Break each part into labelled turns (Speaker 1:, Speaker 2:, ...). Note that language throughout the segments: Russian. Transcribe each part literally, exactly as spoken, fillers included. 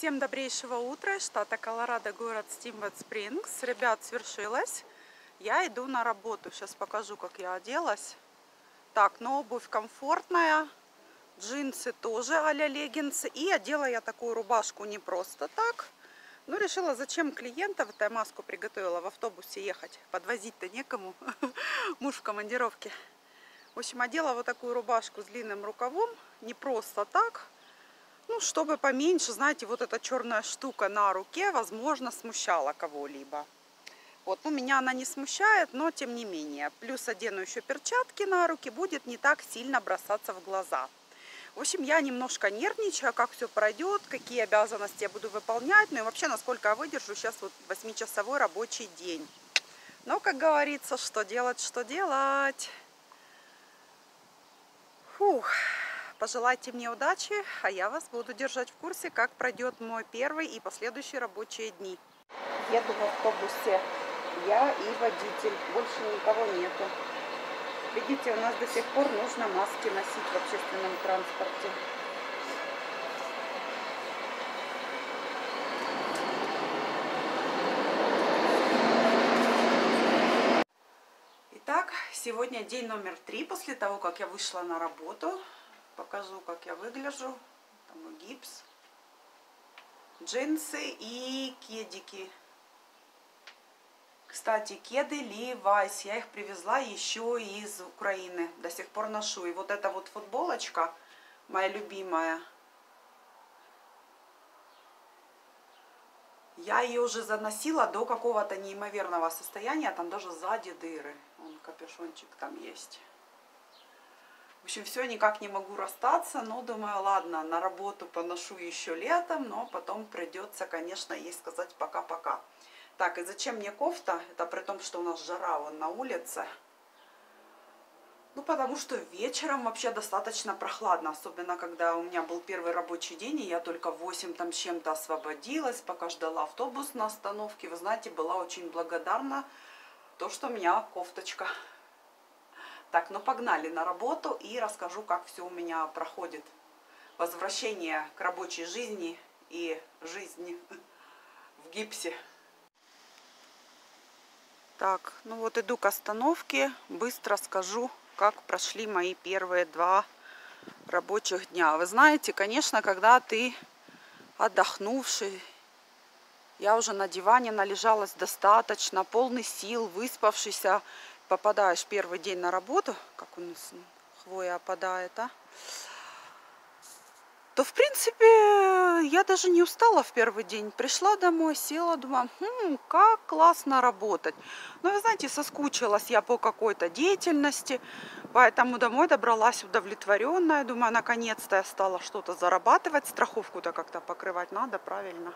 Speaker 1: Всем добрейшего утра, штата Колорадо, город Стимвуд Спрингс. Ребят, свершилось. Я иду на работу. Сейчас покажу, как я оделась. Так, но обувь комфортная. Джинсы тоже а-ля леггинсы. И одела я такую рубашку не просто так. Ну, решила, зачем клиентов этой маску приготовила в автобусе ехать. Подвозить-то некому. Муж в командировке. В общем, одела вот такую рубашку с длинным рукавом. Не просто так. Ну, чтобы поменьше, знаете, вот эта черная штука на руке, возможно, смущала кого-либо. Вот, ну, меня она не смущает, но тем не менее. Плюс одену еще перчатки на руки, будет не так сильно бросаться в глаза. В общем, я немножко нервничаю, как все пройдет, какие обязанности я буду выполнять, ну и вообще, насколько я выдержу сейчас вот восьмичасовой рабочий день. Но, как говорится, что делать, что делать. Фух. Пожелайте мне удачи, а я вас буду держать в курсе, как пройдет мой первый и последующие рабочие дни. Еду в автобусе я и водитель, больше никого нету. Видите, у нас до сих пор нужно маски носить в общественном транспорте. Итак, сегодня день номер три после того, как я вышла на работу. Покажу, как я выгляжу. Там гипс, джинсы и кедики. Кстати, кеды Levi's. Я их привезла еще из Украины. До сих пор ношу. И вот эта вот футболочка, моя любимая. Я ее уже заносила до какого-то неимоверного состояния. Там даже сзади дыры. Вон капюшончик там есть. В общем, все, никак не могу расстаться, но думаю, ладно, на работу поношу еще летом, но потом придется, конечно, ей сказать пока-пока. Так, и зачем мне кофта? Это при том, что у нас жара вон на улице. Ну, потому что вечером вообще достаточно прохладно, особенно когда у меня был первый рабочий день, и я только в восемь там с чем-то освободилась, пока ждала автобус на остановке. Вы знаете, была очень благодарна то, что у меня кофточка. Так, ну погнали на работу и расскажу, как все у меня проходит. Возвращение к рабочей жизни и жизни в гипсе. Так, ну вот иду к остановке. Быстро скажу, как прошли мои первые два рабочих дня. Вы знаете, конечно, когда ты отдохнувший, я уже на диване належалась достаточно, полный сил, выспавшийся, попадаешь первый день на работу, как у нас хвоя опадает, а? То, в принципе, я даже не устала в первый день. Пришла домой, села, думаю, хм, как классно работать. Но, вы знаете, соскучилась я по какой-то деятельности, поэтому домой добралась удовлетворенная. Думаю, наконец-то я стала что-то зарабатывать, страховку-то как-то покрывать надо, правильно.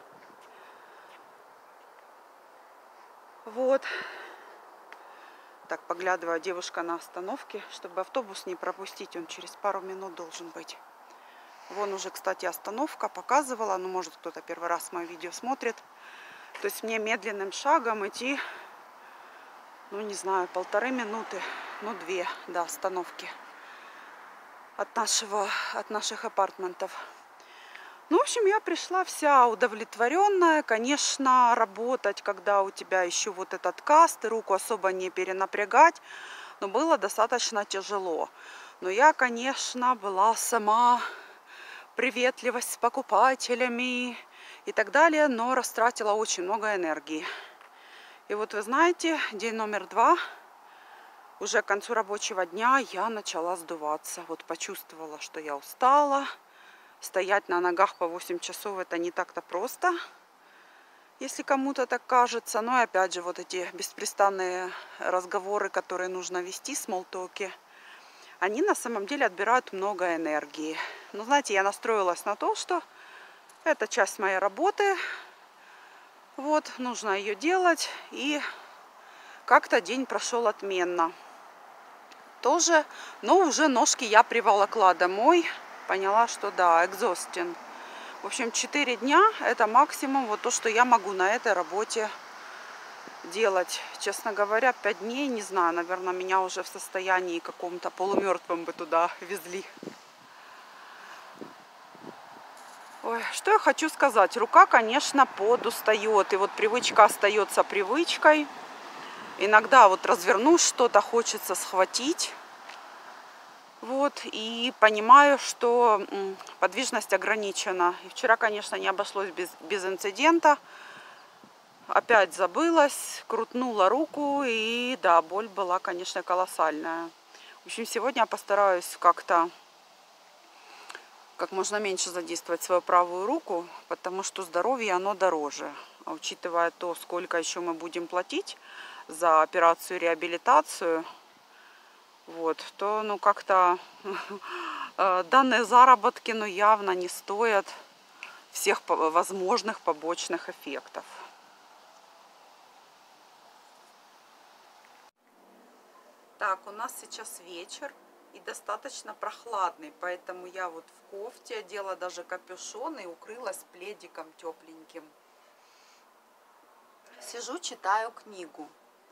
Speaker 1: Вот. Так, поглядываю, девушка на остановке, чтобы автобус не пропустить, он через пару минут должен быть. Вон уже, кстати, остановка показывала, ну, может, кто-то первый раз мое видео смотрит. То есть мне медленным шагом идти, ну, не знаю, полторы минуты, ну, две до остановки от нашего, от наших апартментов. Ну, в общем, я пришла вся удовлетворенная. Конечно, работать, когда у тебя еще вот этот каст, и руку особо не перенапрягать, но было достаточно тяжело. Но я, конечно, была сама приветливость с покупателями и так далее, но растратила очень много энергии. И вот вы знаете, день номер два, уже к концу рабочего дня я начала сдуваться. Вот почувствовала, что я устала. Стоять на ногах по восемь часов это не так-то просто, если кому-то так кажется. Но и опять же, вот эти беспрестанные разговоры, которые нужно вести, смолтоки, они на самом деле отбирают много энергии. Но знаете, я настроилась на то, что это часть моей работы. Вот, нужно ее делать. И как-то день прошел отменно. Тоже, но уже ножки я приволокла домой. Поняла, что да, экзостин. В общем, четыре дня это максимум вот то, что я могу на этой работе делать. Честно говоря, пять дней, не знаю, наверное, меня уже в состоянии каком-то полумертвом бы туда везли. Ой, что я хочу сказать. Рука, конечно, подустает. И вот привычка остается привычкой. Иногда вот развернусь, что-то хочется схватить. Вот, и понимаю, что подвижность ограничена. И вчера, конечно, не обошлось без, без инцидента. Опять забылась, крутнула руку, и да, боль была, конечно, колоссальная. В общем, сегодня я постараюсь как-то как можно меньше задействовать свою правую руку, потому что здоровье, оно дороже. А учитывая то, сколько еще мы будем платить за операцию реабилитацию, вот, то ну как-то данные заработки ну, явно не стоят всех возможных побочных эффектов. Так, у нас сейчас вечер и достаточно прохладный, поэтому я вот в кофте одела даже капюшон и укрылась пледиком тепленьким. Сижу, читаю книгу.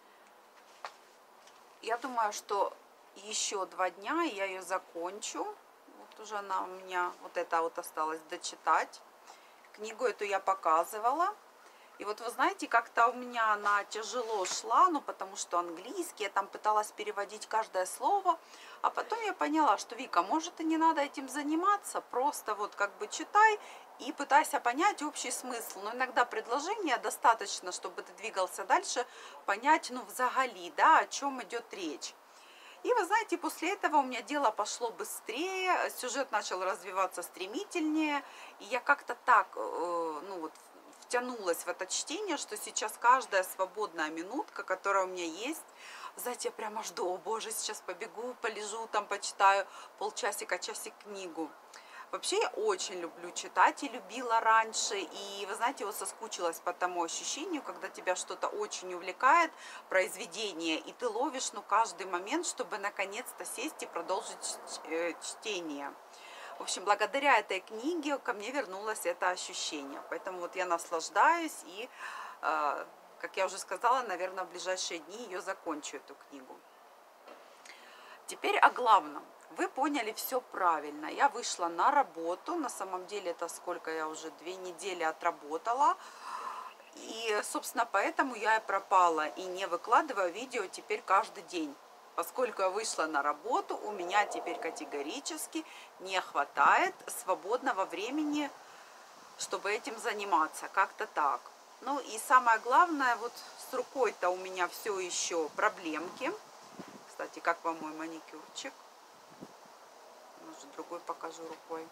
Speaker 1: Я думаю, что еще два дня и я ее закончу. Вот уже она у меня, вот это вот осталось дочитать. Книгу эту я показывала. И вот вы знаете, как-то у меня она тяжело шла, ну потому что английский, я там пыталась переводить каждое слово. А потом я поняла, что Вика, может и не надо этим заниматься, просто вот как бы читай и пытайся понять общий смысл. Но иногда предложение достаточно, чтобы ты двигался дальше, понять, ну взагали, да, о чем идет речь. И вы знаете, после этого у меня дело пошло быстрее, сюжет начал развиваться стремительнее, и я как-то так, ну вот, втянулась в это чтение, что сейчас каждая свободная минутка, которая у меня есть, знаете, я прямо жду, о боже, сейчас побегу, полежу, там почитаю полчасика, часик книгу. Вообще я очень люблю читать и любила раньше, и вы знаете, вот соскучилась по тому ощущению, когда тебя что-то очень увлекает, произведение, и ты ловишь, ну, каждый момент, чтобы наконец-то сесть и продолжить чтение. В общем, благодаря этой книге ко мне вернулось это ощущение. Поэтому вот я наслаждаюсь и, э, как я уже сказала, наверное, в ближайшие дни ее закончу, эту книгу. Теперь о главном. Вы поняли все правильно. Я вышла на работу. На самом деле это сколько я уже две недели отработала. И, собственно, поэтому я и пропала и не выкладываю видео теперь каждый день. Поскольку я вышла на работу, у меня теперь категорически не хватает свободного времени, чтобы этим заниматься. Как-то так. Ну и самое главное, вот с рукой-то у меня все еще проблемки. Кстати, как вам мой маникюрчик? Может, другой покажу рукой.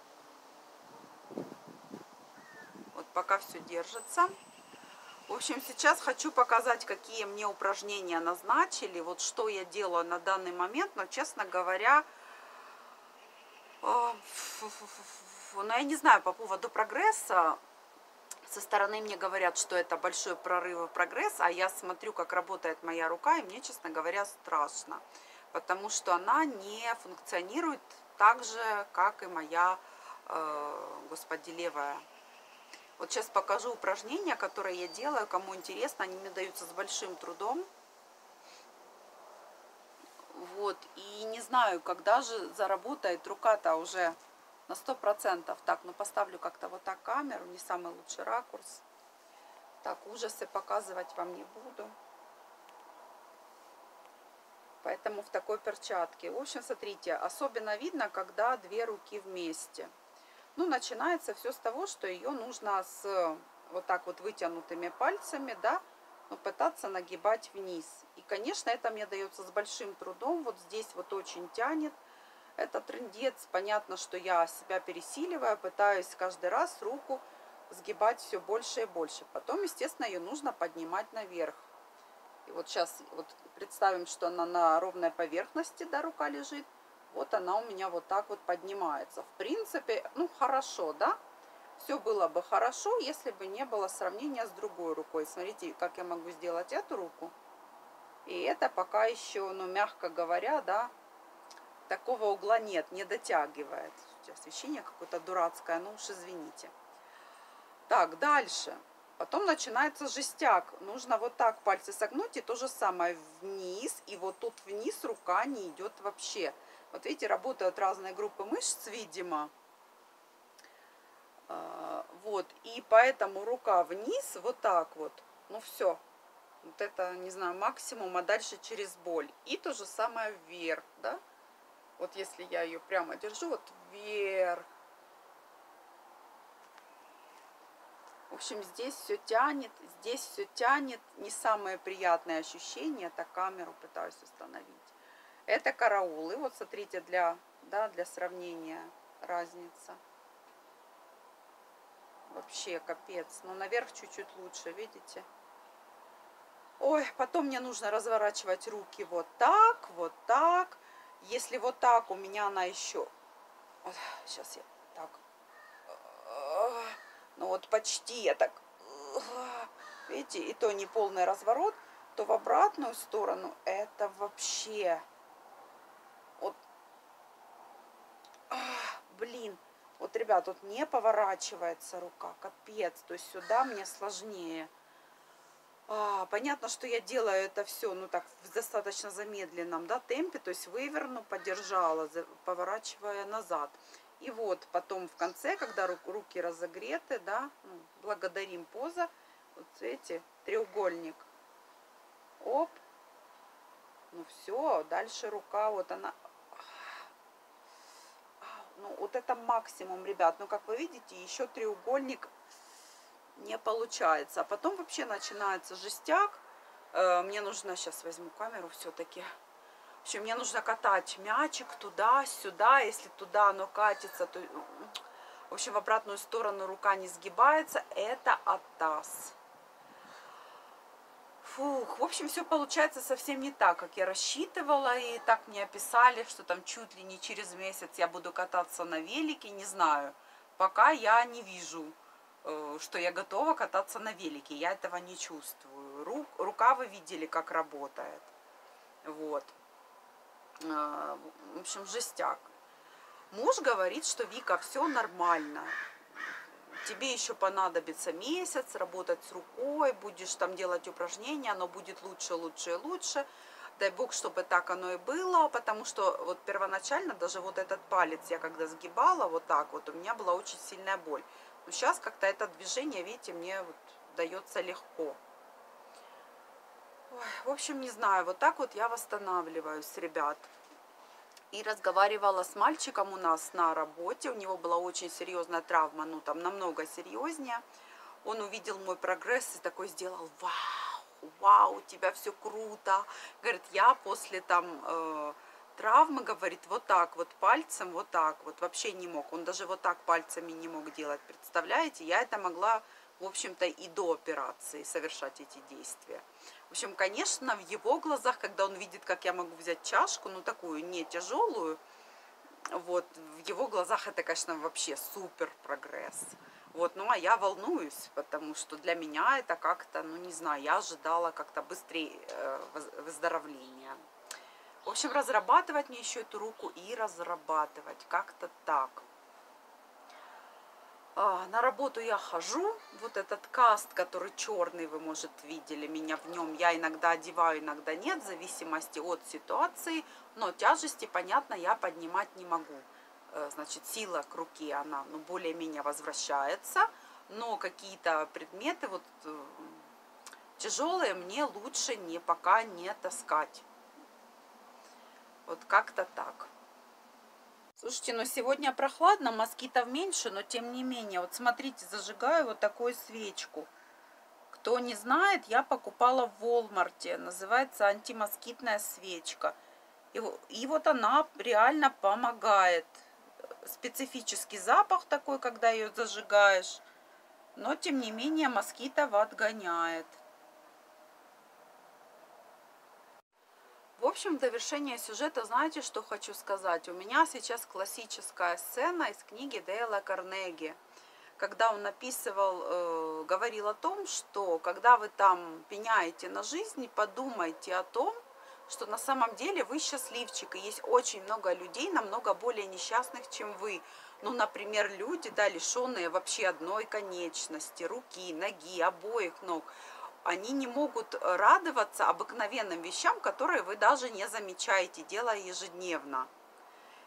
Speaker 1: Вот пока все держится. В общем, сейчас хочу показать, какие мне упражнения назначили, вот что я делаю на данный момент, но, честно говоря, ну, я не знаю по поводу прогресса. Со стороны мне говорят, что это большой прорыв и прогресс, а я смотрю, как работает моя рука, и мне, честно говоря, страшно, потому что она не функционирует так же, как и моя, э, господи, левая. Вот сейчас покажу упражнения, которые я делаю. Кому интересно, они мне даются с большим трудом. Вот. И не знаю, когда же заработает рука-то уже на сто процентов. Так, ну поставлю как-то вот так камеру. Не самый лучший ракурс. Так, ужасы показывать вам не буду. Поэтому в такой перчатке. В общем, смотрите, особенно видно, когда две руки вместе. Ну, начинается все с того, что ее нужно с вот так вот вытянутыми пальцами, да, ну, пытаться нагибать вниз. И, конечно, это мне дается с большим трудом. Вот здесь вот очень тянет. Это трындец. Понятно, что я себя пересиливаю, пытаюсь каждый раз руку сгибать все больше и больше. Потом, естественно, ее нужно поднимать наверх. И вот сейчас вот представим, что она на ровной поверхности, да, рука лежит. Вот она у меня вот так вот поднимается. В принципе, ну хорошо, да? Все было бы хорошо, если бы не было сравнения с другой рукой. Смотрите, как я могу сделать эту руку. И это пока еще, ну мягко говоря, да, такого угла нет, не дотягивает. Освещение какое-то дурацкое, ну уж извините. Так, дальше. Потом начинается жестяк. Нужно вот так пальцы согнуть и то же самое вниз. И вот тут вниз рука не идет вообще. Вот видите, работают разные группы мышц, видимо. Вот, и поэтому рука вниз, вот так вот. Ну все, вот это, не знаю, максимум, а дальше через боль. И то же самое вверх, да. Вот если я ее прямо держу, вот вверх. В общем, здесь все тянет, здесь все тянет. Не самое приятное ощущение. Так камеру пытаюсь установить. Это караулы. Вот смотрите, для, да, для сравнения разница. Вообще капец. Но наверх чуть-чуть лучше, видите? Ой, потом мне нужно разворачивать руки вот так, вот так. Если вот так, у меня она еще... Сейчас я так... Ну вот почти я так... Видите, и то не полный разворот, то в обратную сторону это вообще... Вот... Блин. Вот, ребят, тут не поворачивается рука, капец. То есть сюда мне сложнее. А, понятно, что я делаю это все, ну так, в достаточно замедленном, да, темпе. То есть выверну, подержала, поворачивая назад. И вот потом в конце, когда руки разогреты, да, ну, благодарим поза. Вот эти, треугольник. Оп. Ну все, дальше рука, вот она... Ну, вот это максимум, ребят. Ну, как вы видите, еще треугольник не получается. А потом вообще начинается жестяк. Мне нужно, сейчас возьму камеру все-таки. В общем, мне нужно катать мячик туда-сюда. Если туда оно катится, то... В общем, в обратную сторону рука не сгибается. Это атас. Фух, в общем, все получается совсем не так, как я рассчитывала. И так мне описали, что там чуть ли не через месяц я буду кататься на велике. Не знаю, пока я не вижу, что я готова кататься на велике. Я этого не чувствую. Рук, рука вы видели, как работает. Вот. В общем, жестяк. Муж говорит, что Вика, все нормально. Тебе еще понадобится месяц работать с рукой, будешь там делать упражнения, оно будет лучше, лучше и лучше. Дай бог, чтобы так оно и было, потому что вот первоначально даже вот этот палец я когда сгибала вот так вот, у меня была очень сильная боль. Но сейчас как-то это движение, видите, мне вот дается легко. Ой, в общем, не знаю, вот так вот я восстанавливаюсь, ребят. И разговаривала с мальчиком у нас на работе. У него была очень серьезная травма, ну там намного серьезнее. Он увидел мой прогресс и такой сделал: вау, вау, у тебя все круто. Говорит, я после там э, травмы, говорит, вот так вот пальцем, вот так вот вообще не мог. Он даже вот так пальцами не мог делать, представляете? Я это могла, в общем-то, и до операции совершать эти действия. В общем, конечно, в его глазах, когда он видит, как я могу взять чашку, ну такую не тяжелую, вот, в его глазах это, конечно, вообще супер прогресс. Вот, ну а я волнуюсь, потому что для меня это как-то, ну не знаю, я ожидала как-то быстрее выздоровления. В общем, разрабатывать мне еще эту руку и разрабатывать, как-то так. На работу я хожу, вот этот каст, который черный, вы, может, видели меня в нем, я иногда одеваю, иногда нет, в зависимости от ситуации, но тяжести, понятно, я поднимать не могу. Значит, сила к руке, она, ну, более-менее возвращается, но какие-то предметы вот тяжелые мне лучше не, пока не таскать. Вот как-то так. Слушайте, ну сегодня прохладно, москитов меньше, но тем не менее, вот смотрите, зажигаю вот такую свечку. Кто не знает, я покупала в Walmart, называется антимоскитная свечка. И, и вот она реально помогает. Специфический запах такой, когда ее зажигаешь, но тем не менее москитов отгоняет. В общем, в довершение сюжета, знаете, что хочу сказать? У меня сейчас классическая сцена из книги Дейла Карнеги, когда он написывал, э, говорил о том, что когда вы там пеняете на жизнь, подумайте о том, что на самом деле вы счастливчик, и есть очень много людей, намного более несчастных, чем вы. Ну, например, люди, да, лишенные вообще одной конечности, руки, ноги, обоих ног. Они не могут радоваться обыкновенным вещам, которые вы даже не замечаете, делая ежедневно.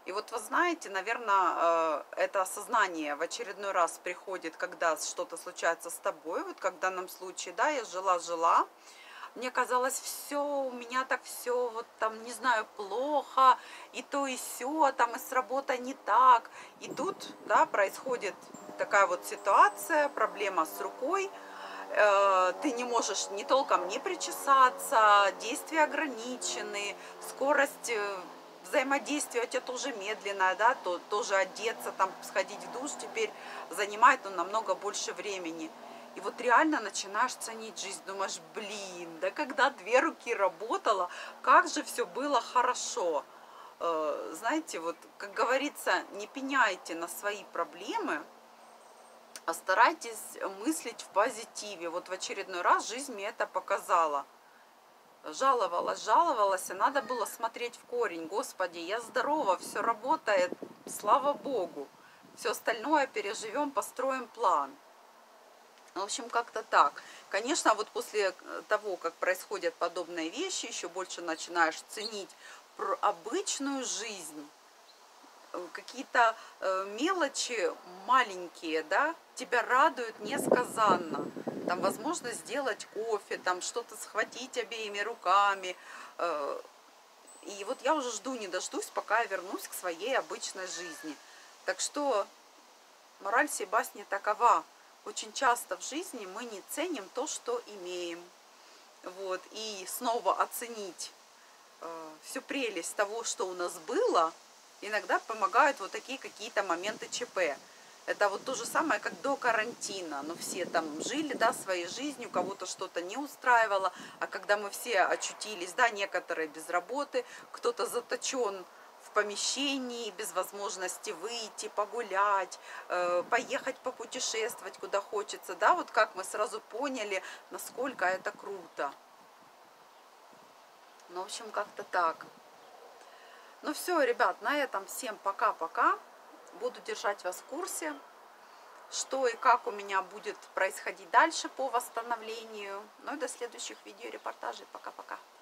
Speaker 1: И вот вы знаете, наверное, это осознание в очередной раз приходит, когда что-то случается с тобой. Вот как в данном случае, да, я жила-жила, мне казалось, все, у меня так все, вот там, не знаю, плохо, и то, и сё, там, и с работой не так. И тут, да, происходит такая вот ситуация, проблема с рукой, э, ты не можешь ни толком не причесаться, действия ограничены, скорость э, взаимодействия у тебя тоже медленная, да, то, тоже одеться, там, сходить в душ теперь занимает ну, намного больше времени. И вот реально начинаешь ценить жизнь, думаешь, блин, да когда две руки работала, как же все было хорошо. Э, Знаете, вот, как говорится, не пеняйте на свои проблемы, а старайтесь мыслить в позитиве. Вот в очередной раз жизнь мне это показала. Жаловалась, жаловалась, и надо было смотреть в корень. Господи, я здорова, все работает, слава Богу. Все остальное переживем, построим план. В общем, как-то так. Конечно, вот после того, как происходят подобные вещи, еще больше начинаешь ценить обычную жизнь. Какие-то мелочи маленькие, да, тебя радуют несказанно. Там возможность сделать кофе, там что-то схватить обеими руками. И вот я уже жду, не дождусь, пока я вернусь к своей обычной жизни. Так что мораль сей басни такова. Очень часто в жизни мы не ценим то, что имеем. Вот. И снова оценить э, всю прелесть того, что у нас было, иногда помогают вот такие какие-то моменты ЧП. Это вот то же самое, как до карантина. Ну, все там жили, да, своей жизнью, кого-то что-то не устраивало. А когда мы все очутились, да, некоторые без работы, кто-то заточен в помещении, без возможности выйти, погулять, э, поехать попутешествовать, куда хочется, да, вот как мы сразу поняли, насколько это круто. Ну, в общем, как-то так. Ну все, ребят, на этом всем пока-пока. Буду держать вас в курсе, что и как у меня будет происходить дальше по восстановлению. Ну и до следующих видеорепортажей. Пока-пока.